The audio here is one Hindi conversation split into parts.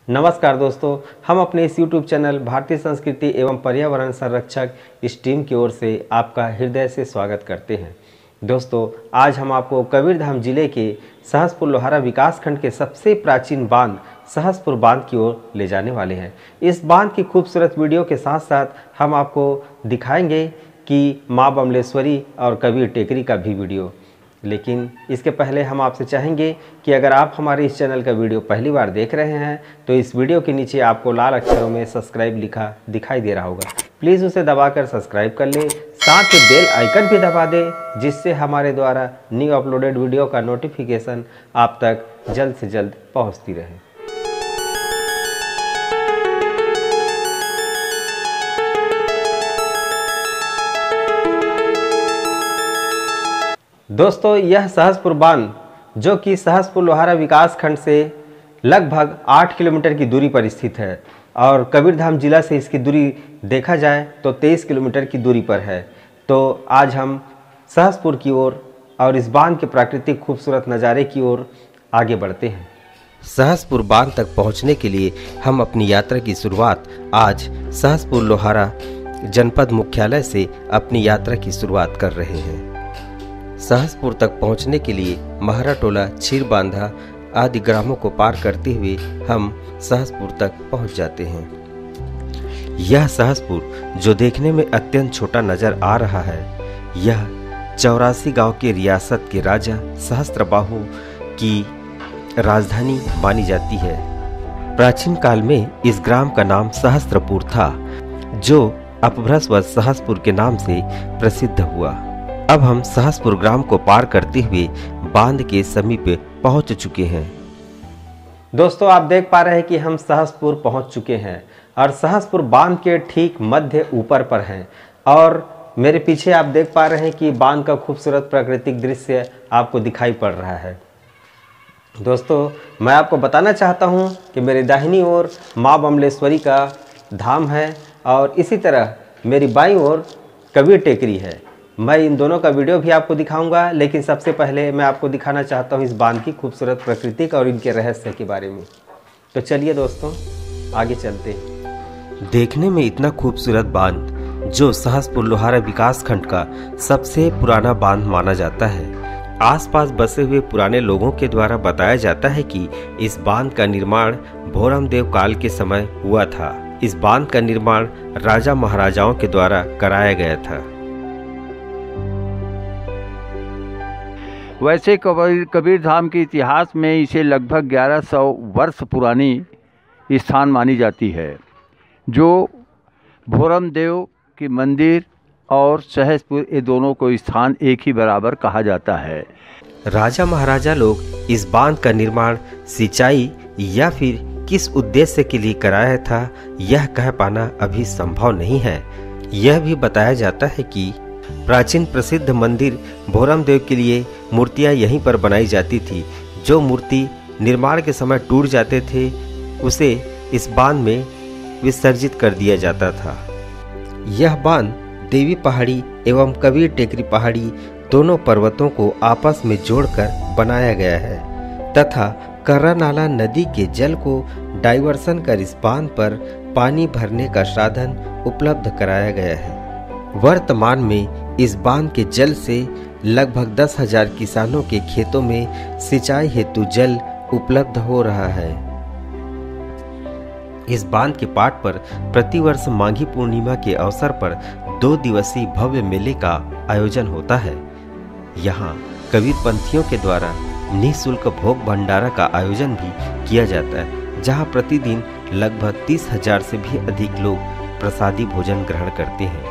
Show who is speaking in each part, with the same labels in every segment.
Speaker 1: नमस्कार दोस्तों, हम अपने इस YouTube चैनल भारतीय संस्कृति एवं पर्यावरण संरक्षक इस टीम की ओर से आपका हृदय से स्वागत करते हैं। दोस्तों, आज हम आपको कबीरधाम जिले के सहसपुर लोहारा विकासखंड के सबसे प्राचीन बांध सहसपुर बांध की ओर ले जाने वाले हैं। इस बांध की खूबसूरत वीडियो के साथ साथ हम आपको दिखाएंगे कि माँ बमलेश्वरी और कबीर टेकरी का भी वीडियो। लेकिन इसके पहले हम आपसे चाहेंगे कि अगर आप हमारे इस चैनल का वीडियो पहली बार देख रहे हैं तो इस वीडियो के नीचे आपको लाल अक्षरों में सब्सक्राइब लिखा दिखाई दे रहा होगा। प्लीज़ उसे दबाकर सब्सक्राइब कर लें, साथ ही बेल आइकन भी दबा दें जिससे हमारे द्वारा न्यू अपलोडेड वीडियो का नोटिफिकेशन आप तक जल्द से जल्द पहुँचती रहे। दोस्तों, यह सहसपुर बांध जो कि सहसपुर लोहारा विकासखंड से लगभग 8 किलोमीटर की दूरी पर स्थित है और कबीरधाम जिला से इसकी दूरी देखा जाए तो 23 किलोमीटर की दूरी पर है। तो आज हम सहसपुर की ओर और इस बांध के प्राकृतिक खूबसूरत नज़ारे की ओर आगे बढ़ते हैं।
Speaker 2: सहसपुर बांध तक पहुंचने के लिए हम अपनी यात्रा की शुरुआत आज सहसपुर लोहारा जनपद मुख्यालय से अपनी यात्रा की शुरुआत कर रहे हैं। सहसपुर तक पहुंचने के लिए महारा टोला, छीर बांधा आदि ग्रामों को पार करते हुए हम सहसपुर तक पहुंच जाते हैं। यह सहसपुर जो देखने में अत्यंत छोटा नजर आ रहा है, यह 84 गांव के रियासत के राजा सहस्त्रबाहु की राजधानी मानी जाती है। प्राचीन काल में इस ग्राम का नाम सहस्त्रपुर था, जो अपभ्रंशवश सहसपुर के नाम से प्रसिद्ध हुआ। अब हम सहसपुर ग्राम को पार करते हुए बांध के समीप पहुंच चुके हैं।
Speaker 1: दोस्तों, आप देख पा रहे हैं कि हम सहसपुर पहुंच चुके हैं और सहसपुर बांध के ठीक मध्य ऊपर पर हैं और मेरे पीछे आप देख पा रहे हैं कि बांध का खूबसूरत प्राकृतिक दृश्य आपको दिखाई पड़ रहा है। दोस्तों, मैं आपको बताना चाहता हूं कि मेरी दाहिनी ओर माँ बमलेश्वरी का धाम है और इसी तरह मेरी बाईं ओर कबीर टेकरी है। मैं इन दोनों का वीडियो भी आपको दिखाऊंगा, लेकिन सबसे पहले मैं आपको दिखाना चाहता हूं इस बांध की खूबसूरत प्रकृति और इनके रहस्य के बारे में। तो चलिए दोस्तों, आगे चलते हैं।
Speaker 2: देखने में इतना खूबसूरत बांध जो सहसपुर लोहारा विकासखंड का सबसे पुराना बांध माना जाता है। आसपास बसे हुए पुराने लोगों के द्वारा बताया जाता है कि इस बांध का निर्माण भोरमदेव काल के समय हुआ था। इस बांध का निर्माण राजा महाराजाओं के द्वारा कराया गया था।
Speaker 3: वैसे कबीरधाम के इतिहास में इसे लगभग 1100 वर्ष पुरानी स्थान मानी जाती है, जो भोरमदेव के मंदिर और सहसपुर ये दोनों को स्थान एक ही बराबर कहा जाता है।
Speaker 2: राजा महाराजा लोग इस बांध का निर्माण सिंचाई या फिर किस उद्देश्य के लिए कराया था, यह कह पाना अभी संभव नहीं है। यह भी बताया जाता है कि प्राचीन प्रसिद्ध मंदिर भोरमदेव के लिए मूर्तियां यहीं पर बनाई जाती थी। जो मूर्ति निर्माण के समय टूट जाते थे उसे इस बांध में विसर्जित कर दिया जाता था। यह बांध देवी पहाड़ी एवं कबीर टेकरी पहाड़ी दोनों पर्वतों को आपस में जोड़कर बनाया गया है तथा कर्रा नाला नदी के जल को डाइवर्सन कर इस बांध पर पानी भरने का साधन उपलब्ध कराया गया है। वर्तमान में इस बांध के जल से लगभग 10,000 किसानों के खेतों में सिंचाई हेतु जल उपलब्ध हो रहा है। इस बांध के पाट पर प्रतिवर्ष माघी पूर्णिमा के अवसर पर 2 दिवसीय भव्य मेले का आयोजन होता है। यहाँ कबीरपंथियों के द्वारा निःशुल्क भोग भंडारा का आयोजन भी किया जाता है, जहाँ प्रतिदिन लगभग 30,000 से भी अधिक लोग प्रसादी भोजन ग्रहण करते हैं।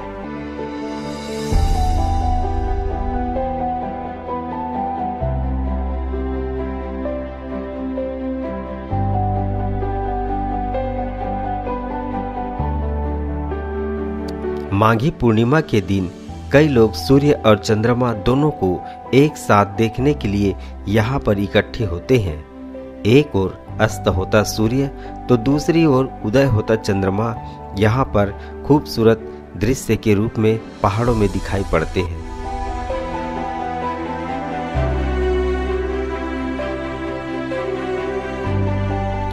Speaker 2: माघी पूर्णिमा के दिन कई लोग सूर्य और चंद्रमा दोनों को एक साथ देखने के लिए यहाँ पर इकट्ठे होते हैं। एक ओर अस्त होता सूर्य तो दूसरी ओर उदय होता चंद्रमा यहाँ पर खूबसूरत दृश्य के रूप में पहाड़ों में दिखाई पड़ते हैं।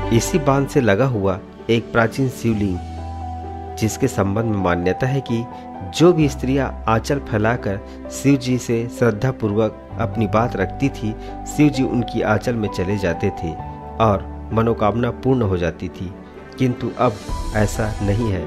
Speaker 2: इसी बांध से लगा हुआ एक प्राचीन शिवलिंग, जिसके संबंध में मान्यता है कि जो भी स्त्रियां आंचल फैलाकर शिव जी से श्रद्धा पूर्वक अपनी बात रखती थी, शिव जी उनकी आंचल में चले जाते थे और मनोकामना पूर्ण हो जाती थी। किंतु अब ऐसा नहीं है।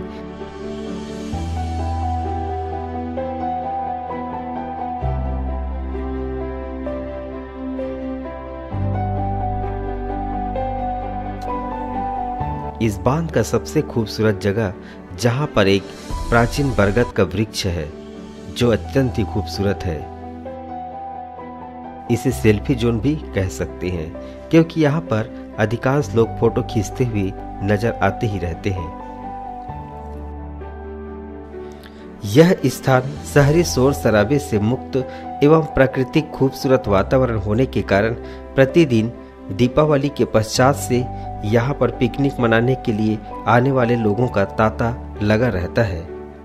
Speaker 2: इस बांध का सबसे खूबसूरत जगह जहां पर एक प्राचीन बरगद का वृक्ष है जो अत्यंत ही खूबसूरत है। इसे सेल्फी जोन भी कह सकते हैं, क्योंकि यहाँ पर अधिकांश लोग फोटो खींचते हुए नजर आते ही रहते हैं। यह स्थान शहरी शोर शराबे से मुक्त एवं प्राकृतिक खूबसूरत वातावरण होने के कारण प्रतिदिन दीपावली के पश्चात से यहाँ पर पिकनिक मनाने के लिए आने वाले लोगों का तांता लगा रहता है।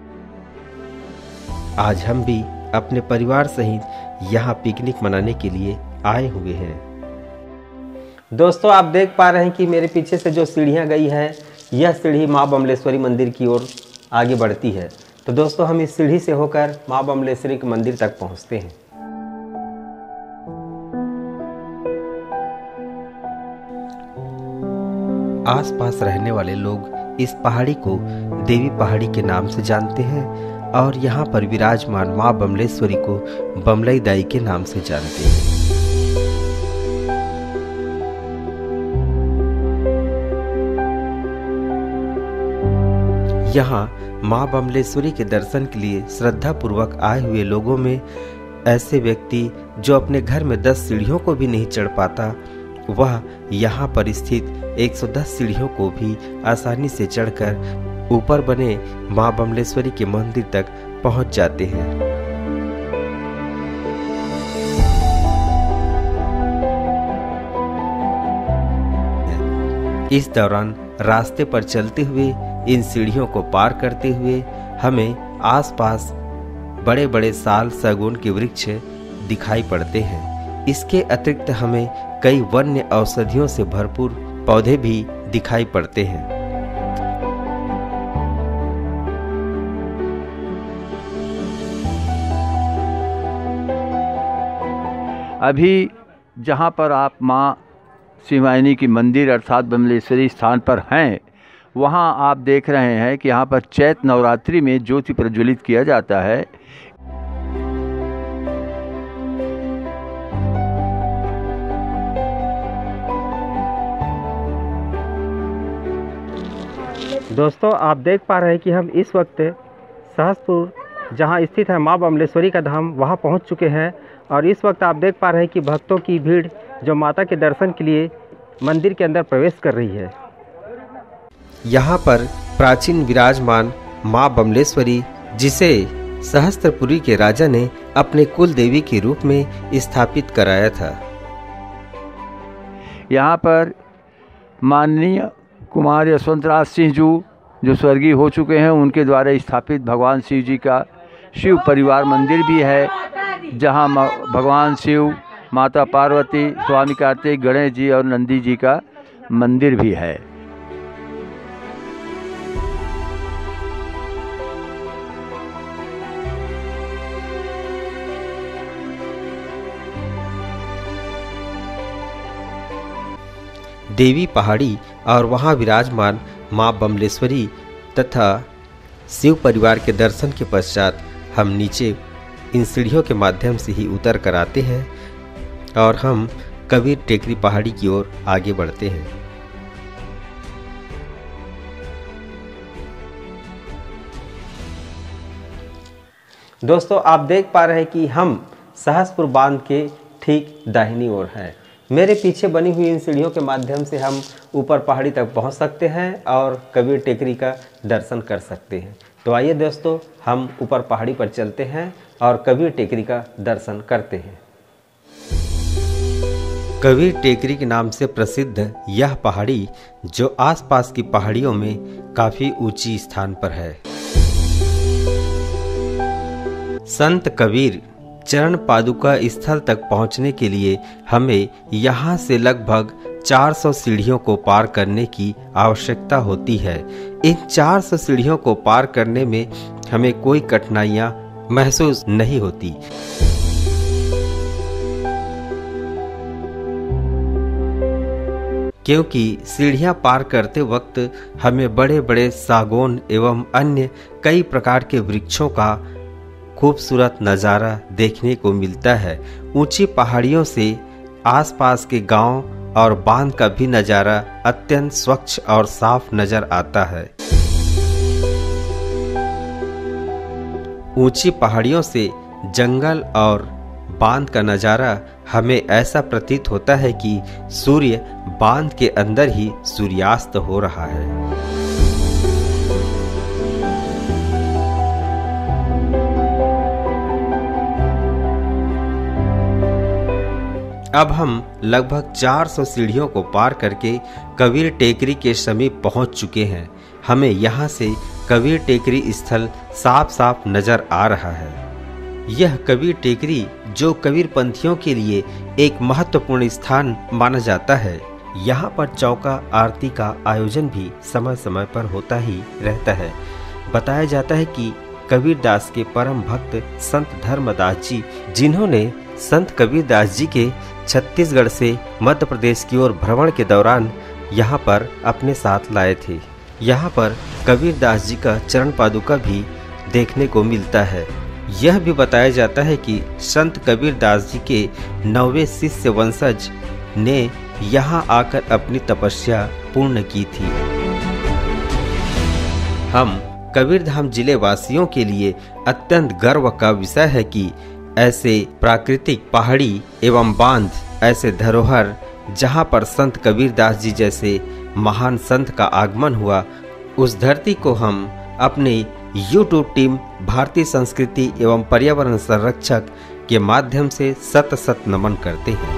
Speaker 2: आज हम भी अपने परिवार सहित यहाँ पिकनिक मनाने के लिए आए हुए हैं।
Speaker 1: दोस्तों, आप देख पा रहे हैं कि मेरे पीछे से जो सीढ़ियाँ गई है, यह सीढ़ी माँ बमलेश्वरी मंदिर की ओर आगे बढ़ती है। तो दोस्तों, हम इस सीढ़ी से होकर माँ बमलेश्वरी के मंदिर तक पहुँचते हैं।
Speaker 2: आसपास रहने वाले लोग इस पहाड़ी को देवी पहाड़ी के नाम से जानते हैं और यहाँ पर विराजमान माँ बमलेश्वरी को बमलई दाई के नाम से जानते हैं। यहाँ माँ बमलेश्वरी के दर्शन के लिए श्रद्धा पूर्वक आए हुए लोगों में ऐसे व्यक्ति जो अपने घर में 10 सीढ़ियों को भी नहीं चढ़ पाता, वह यहाँ पर स्थित 110 सीढ़ियों को भी आसानी से चढ़कर ऊपर बने माँ बमलेश्वरी के मंदिर तक पहुँच जाते हैं। इस दौरान रास्ते पर चलते हुए इन सीढ़ियों को पार करते हुए हमें आसपास बड़े बड़े साल सगुन के वृक्ष दिखाई पड़ते हैं। इसके अतिरिक्त हमें कई वन्य औषधियों से भरपूर पौधे भी दिखाई पड़ते हैं।
Speaker 3: अभी जहाँ पर आप माँ शिवायनी की मंदिर अर्थात बमलेश्वरी स्थान पर हैं, वहाँ आप देख रहे हैं कि यहाँ पर चैत नवरात्रि में ज्योति प्रज्वलित किया जाता है।
Speaker 1: दोस्तों, आप देख पा रहे हैं कि हम इस वक्त सहसपुर जहां स्थित है मां बमलेश्वरी का धाम, वहां पहुंच चुके हैं। और इस वक्त आप देख पा रहे हैं कि भक्तों की भीड़ जो माता के दर्शन के लिए मंदिर के अंदर प्रवेश कर रही है।
Speaker 2: यहाँ पर प्राचीन विराजमान माँ बमलेश्वरी, जिसे सहस्त्रपुरी के राजा ने अपने कुल देवी के रूप में स्थापित कराया था।
Speaker 3: यहाँ पर माननीय कुमार यशवंतराज सिंह जो स्वर्गीय हो चुके हैं, उनके द्वारा स्थापित भगवान शिव जी का शिव परिवार मंदिर भी है, जहाँ भगवान शिव, माता पार्वती, स्वामी कार्तिक, गणेश जी और नंदी जी का मंदिर भी है।
Speaker 2: देवी पहाड़ी और वहां विराजमान मां बमलेश्वरी तथा शिव परिवार के दर्शन के पश्चात हम नीचे इन सीढ़ियों के माध्यम से ही उतर कर आते हैं और हम कबीर टेकरी पहाड़ी की ओर आगे बढ़ते हैं।
Speaker 1: दोस्तों, आप देख पा रहे हैं कि हम सहसपुर बांध के ठीक दाहिनी ओर हैं। मेरे पीछे बनी हुई इन सीढ़ियों के माध्यम से हम ऊपर पहाड़ी तक पहुंच सकते हैं और कबीर टेकरी का दर्शन कर सकते हैं। तो आइए दोस्तों, हम ऊपर पहाड़ी पर चलते हैं और कबीर टेकरी का दर्शन करते हैं।
Speaker 2: कबीर टेकरी के नाम से प्रसिद्ध यह पहाड़ी जो आसपास की पहाड़ियों में काफी ऊंची स्थान पर है। संत कबीर चरण पादुका स्थल तक पहुंचने के लिए हमें यहाँ से लगभग 400 सीढ़ियों को पार करने की आवश्यकता होती है। इन 400 सीढ़ियों को पार करने में हमें कोई कठिनाइयाँ महसूस नहीं होती। क्योंकि सीढ़ियां पार करते वक्त हमें बड़े बड़े सागौन एवं अन्य कई प्रकार के वृक्षों का खूबसूरत नज़ारा देखने को मिलता है। ऊंची पहाड़ियों से आसपास के गांव और बांध का भी नज़ारा अत्यंत स्वच्छ और साफ नजर आता है। ऊंची पहाड़ियों से जंगल और बांध का नज़ारा हमें ऐसा प्रतीत होता है कि सूर्य बांध के अंदर ही सूर्यास्त हो रहा है। अब हम लगभग 400 सीढ़ियों को पार करके कबीर टेकरी के समीप पहुंच चुके हैं। हमें यहाँ से कबीर टेकरी स्थल साफ साफ नजर आ रहा है। यह कबीर टेकरी जो कबीर पंथियों के लिए एक महत्वपूर्ण स्थान माना जाता है। यहाँ पर चौका आरती का आयोजन भी समय समय पर होता ही रहता है। बताया जाता है कि कबीर दास के परम भक्त संत धर्मदास जी, जिन्होंने संत कबीर दास जी के छत्तीसगढ़ से मध्य प्रदेश की ओर भ्रमण के दौरान यहाँ पर अपने साथ लाए थे। यहाँ पर कबीर दास जी का चरण पादुका भी देखने को मिलता है। यह भी बताया जाता है कि संत कबीर दास जी के 9वें शिष्य वंशज ने यहाँ आकर अपनी तपस्या पूर्ण की थी। हम कबीरधाम जिले वासियों के लिए अत्यंत गर्व का विषय है कि ऐसे प्राकृतिक पहाड़ी एवं बांध, ऐसे धरोहर जहाँ पर संत कबीर दास जी जैसे महान संत का आगमन हुआ, उस धरती को हम अपने YouTube टीम भारतीय संस्कृति एवं पर्यावरण संरक्षक के माध्यम से शत शत नमन करते हैं।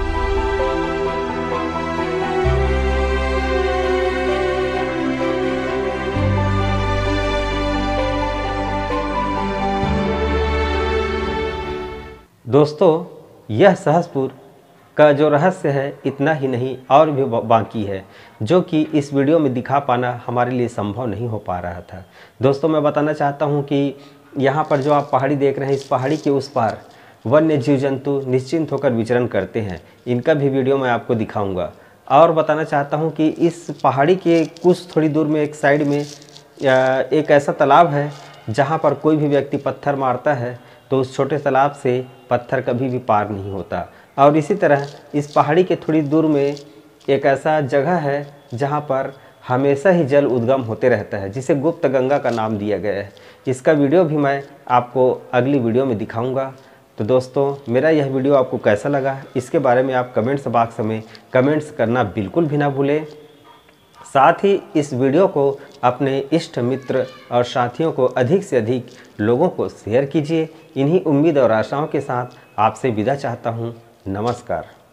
Speaker 1: दोस्तों, यह सहसपुर का जो रहस्य है इतना ही नहीं और भी बाकी है, जो कि इस वीडियो में दिखा पाना हमारे लिए संभव नहीं हो पा रहा था। दोस्तों, मैं बताना चाहता हूं कि यहाँ पर जो आप पहाड़ी देख रहे हैं, इस पहाड़ी के उस पार वन्य जीव जंतु निश्चिंत होकर विचरण करते हैं। इनका भी वीडियो मैं आपको दिखाऊंगा। और बताना चाहता हूँ कि इस पहाड़ी के कुछ थोड़ी दूर में एक साइड में एक ऐसा तालाब है जहाँ पर कोई भी व्यक्ति पत्थर मारता है तो उस छोटे तालाब से पत्थर कभी भी पार नहीं होता। और इसी तरह इस पहाड़ी के थोड़ी दूर में एक ऐसा जगह है जहाँ पर हमेशा ही जल उद्गम होते रहता है, जिसे गुप्त गंगा का नाम दिया गया है। इसका वीडियो भी मैं आपको अगली वीडियो में दिखाऊंगा। तो दोस्तों, मेरा यह वीडियो आपको कैसा लगा, इसके बारे में आप कमेंट्स बॉक्स में कमेंट्स करना बिल्कुल भी ना भूलें। साथ ही इस वीडियो को अपने इष्ट मित्र और साथियों को अधिक से अधिक लोगों को शेयर कीजिए। इन्हीं उम्मीद और आशाओं के साथ आपसे विदा चाहता हूँ। नमस्कार।